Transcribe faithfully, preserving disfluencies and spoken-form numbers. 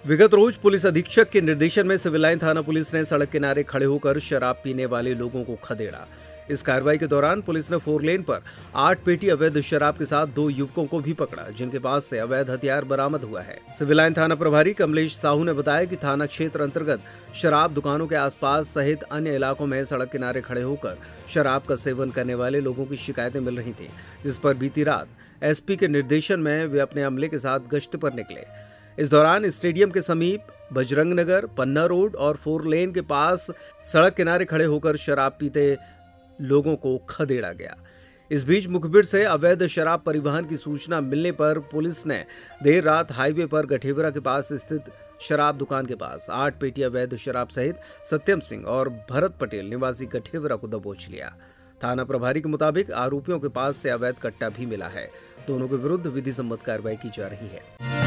विगत रोज पुलिस अधीक्षक के निर्देशन में सिविल लाइन थाना पुलिस ने सड़क किनारे खड़े होकर शराब पीने वाले लोगों को खदेड़ा। इस कार्रवाई के दौरान पुलिस ने फोर लेन पर आठ पेटी अवैध शराब के साथ दो युवकों को भी पकड़ा, जिनके पास से अवैध हथियार बरामद हुआ है। सिविल लाइन थाना प्रभारी कमलेश साहू ने बताया कि थाना क्षेत्र अंतर्गत शराब दुकानों के आसपास सहित अन्य इलाकों में सड़क किनारे खड़े होकर शराब का सेवन करने वाले लोगों की शिकायतें मिल रही थी, जिस पर बीती रात एसपी के निर्देशन में वे अपने अमले के साथ गश्त पर निकले। इस दौरान स्टेडियम के समीप बजरंग नगर, पन्ना रोड और फोर लेन के पास सड़क किनारे खड़े होकर शराब पीते लोगों को खदेड़ा गया। इस बीच मुखबिर से अवैध शराब परिवहन की सूचना मिलने पर पुलिस ने देर रात हाईवे पर गठेवरा के पास स्थित शराब दुकान के पास आठ पेटी अवैध शराब सहित सत्यम सिंह और भरत पटेल निवासी गठेवरा को दबोच लिया। थाना प्रभारी के मुताबिक आरोपियों के पास से अवैध कट्टा भी मिला है। दोनों के विरुद्ध विधि सम्मत कार्रवाई की जा रही है।